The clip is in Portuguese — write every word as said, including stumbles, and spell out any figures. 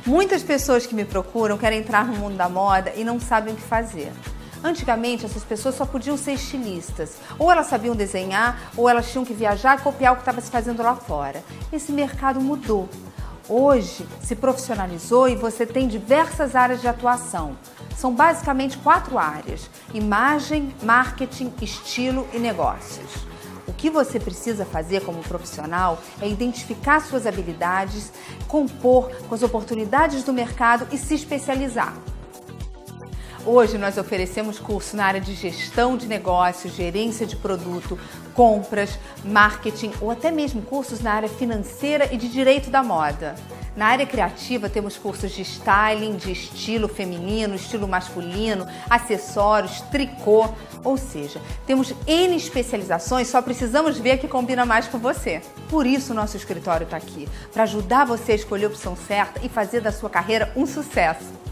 Muitas pessoas que me procuram querem entrar no mundo da moda e não sabem o que fazer. Antigamente, essas pessoas só podiam ser estilistas. Ou elas sabiam desenhar, ou elas tinham que viajar e copiar o que estava se fazendo lá fora. Esse mercado mudou. Hoje, se profissionalizou e você tem diversas áreas de atuação. São basicamente quatro áreas: imagem, marketing, estilo e negócios. O que você precisa fazer como profissional é identificar suas habilidades, compor com as oportunidades do mercado e se especializar. Hoje nós oferecemos curso na área de gestão de negócios, gerência de produto, compras, marketing ou até mesmo cursos na área financeira e de direito da moda. Na área criativa temos cursos de styling, de estilo feminino, estilo masculino, acessórios, tricô, ou seja, temos N especializações, só precisamos ver a que combina mais com você. Por isso o nosso escritório está aqui, para ajudar você a escolher a opção certa e fazer da sua carreira um sucesso.